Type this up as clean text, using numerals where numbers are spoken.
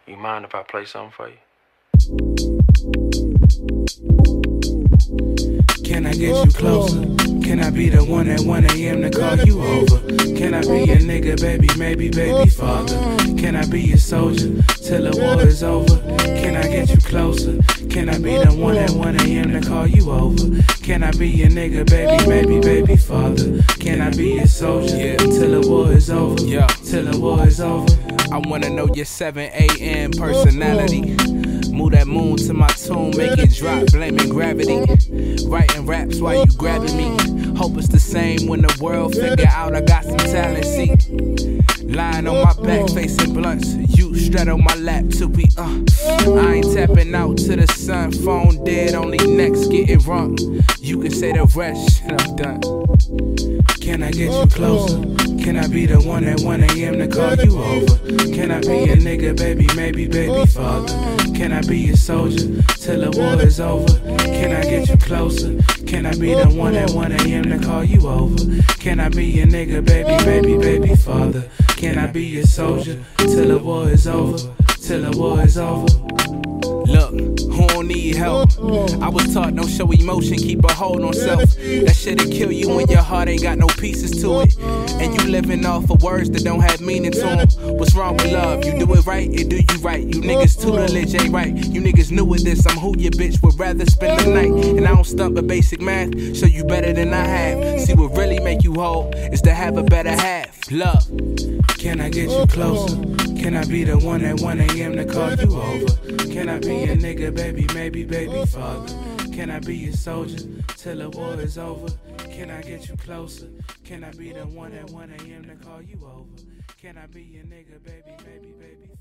You mind if I play something for you? Can I get you closer? Can I be the one at 1 a.m. to call you over? Can I be your nigga, baby, maybe baby father? Can I be your soldier till the war is over? Can I get you closer? Can I be the one at 1 a.m. to call you over? Can I be your nigga, baby, maybe baby father? Can I be your soldier till the war is over? Till the war is over. I wanna know your 7 a.m. personality. Move that moon to my tune, make it drop, blaming gravity. Writing raps while you grabbing me. Hope it's the same when the world figure out I got some talent, see. Lying on my back, facing blunts. You strut on my lap till we, I ain't tapping out to the sun. Phone dead, only next getting wrong. You can say the rest, and I'm done. Can I get you closer? Can I be the one at 1 a.m. to call you over? Can I be your nigga, baby, maybe baby father? Can I be your soldier till the war is over? Can I get you closer? Can I be the one at 1 a.m. to call you over? Can I be your nigga, baby, baby, baby father? Can I be your soldier till the war is over? Till the war is over. Look, who don't need help? I was taught don't show emotion, keep a hold on self. That shit'll kill you when your heart ain't got no pieces to it. And you living off of words that don't have meaning to them. What's wrong with love? You do it right, it do you right. You niggas tutelage ain't right. You niggas new with this, I'm who your bitch would rather spend the night. And I don't stump with basic math, show you better than I have. See what really make you whole is to have a better half. Love. Can I get you closer? Can I be the one at 1 a.m. to call you over? Can I be your nigga, baby, maybe baby father? Can I be your soldier till the war is over? Can I get you closer? Can I be the one at 1 a.m. to call you over? Can I be your nigga, baby, baby, baby?